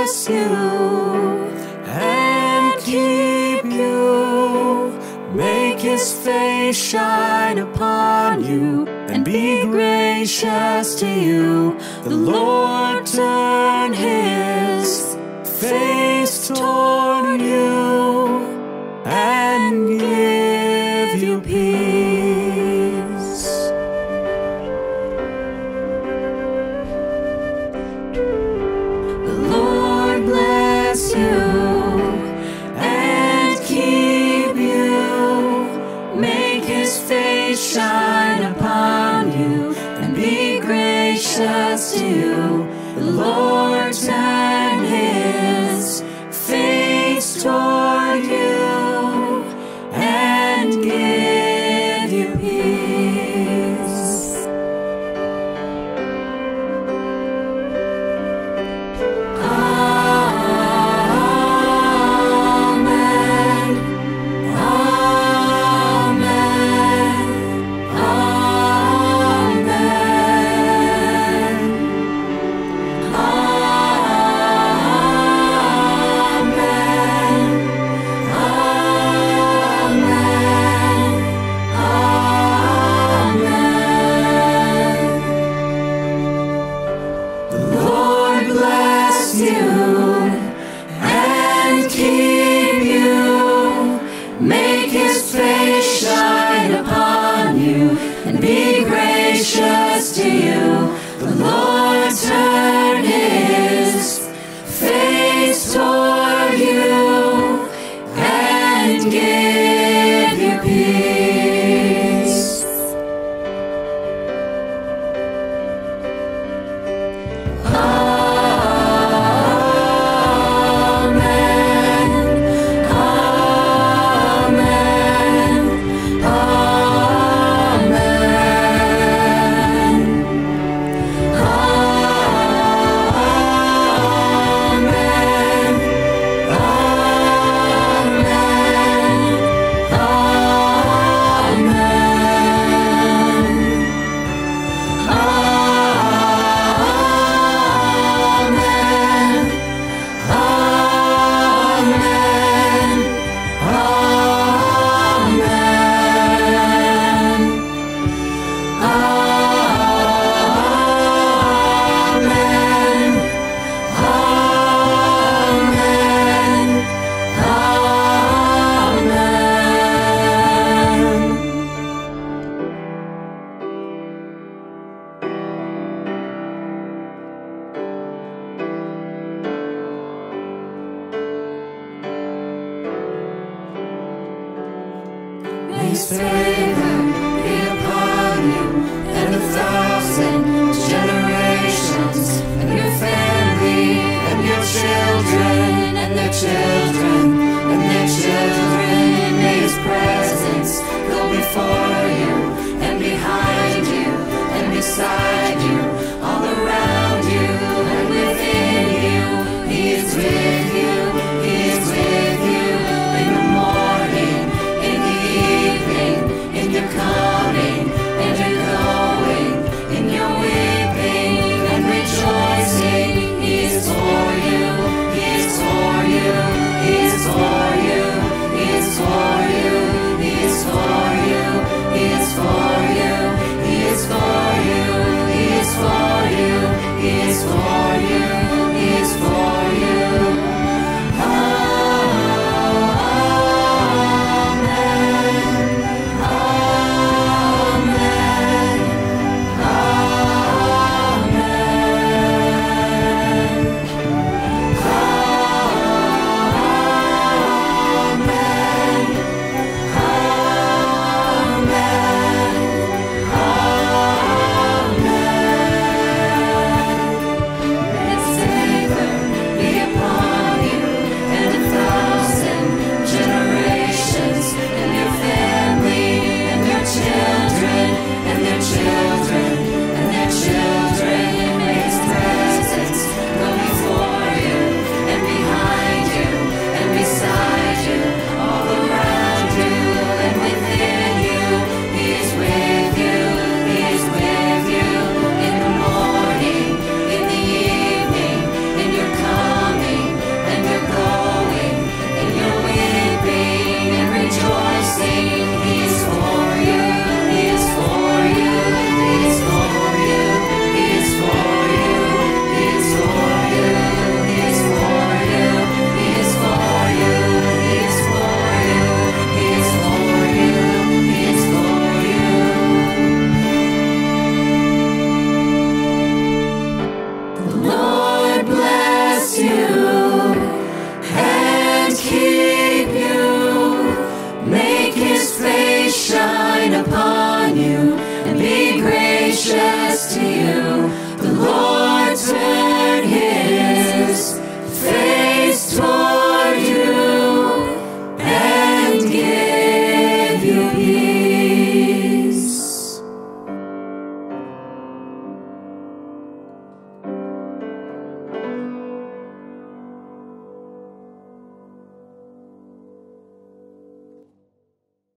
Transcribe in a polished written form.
bless you and keep you. Make his face shine upon you and be gracious to you. The Lord turn his face toward you and give you peace. The Lord bless you and keep you. Make his face shine upon you and be gracious to you. The Lord turn his face toward you and give you peace. Amen. Amen. Make his face shine upon you and be gracious to you. The Lord turn his face toward you and give you peace. His favor be upon you and 1,000 generations, and your family, and your children, and their children, and their children. May his presence go before you, and behind you, and beside you, all around you, and within you. He is with